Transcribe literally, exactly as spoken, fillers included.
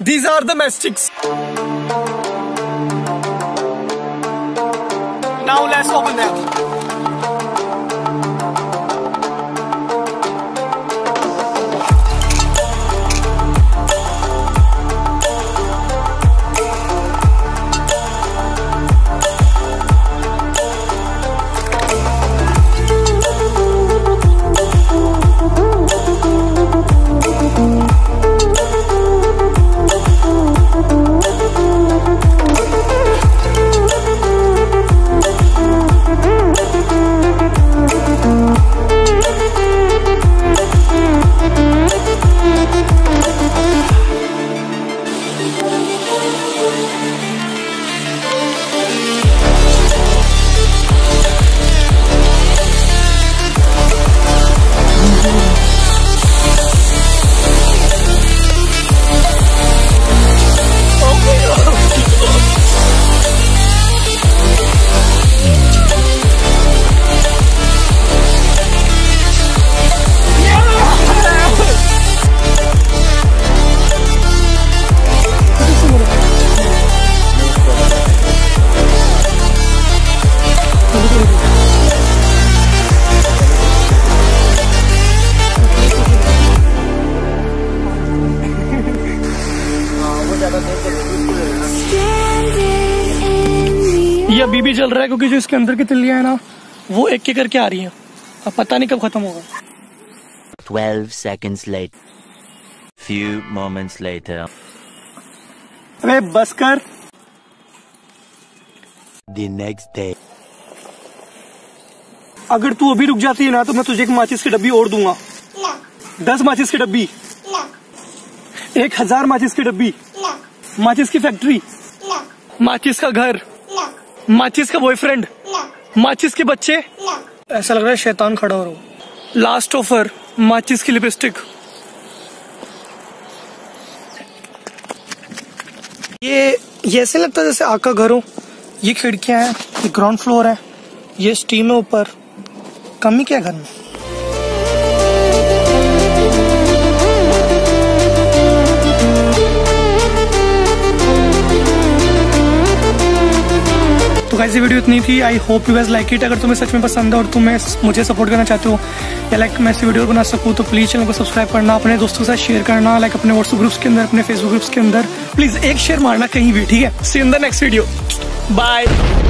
These are the matchsticks. Now let's open them. ये अभी भी चल रहा है क्योंकि जो इसके अंदर की तिल्लियां है ना वो एक एक करके आ रही हैं। अब पता नहीं कब खत्म होगा। twelve seconds later. Few moments later. अबे बस कर। The next day. अगर तू अभी रुक जाती है ना तो मैं तुझे एक माचिस की डब्बी और दूंगा। दस माचिस की डब्बी, एक हजार माचिस की डब्बी, माचिस की फैक्ट्री, माचिस का घर, माचिस का बॉयफ्रेंड, माचिस के बच्चे। ऐसा लग रहा है शैतान खड़ा हो रहा हो। लास्ट ऑफर, माचिस की लिपस्टिक। ये ये ऐसे लगता है जैसे आका घर हो। ये खिड़कियां हैं, ये ग्राउंड फ्लोर है, ये स्टीम है ऊपर। कमी क्या घर में? तो गाइस ये वीडियो इतनी थी। I hope you guys like it. अगर तुम्हें सच में पसंद है और तुम्हें मुझे सपोर्ट करना चाहते हो या लाइक मैं ऐसी वीडियो बना सकूं तो प्लीज चैनल को सब्सक्राइब करना, अपने दोस्तों के साथ शेयर करना, लाइक अपने व्हाट्सएप ग्रुप्स के अंदर, अपने फेसबुक ग्रुप्स के अंदर प्लीज एक शेयर मारना कहीं भी, ठीक है। See you in the next video, bye.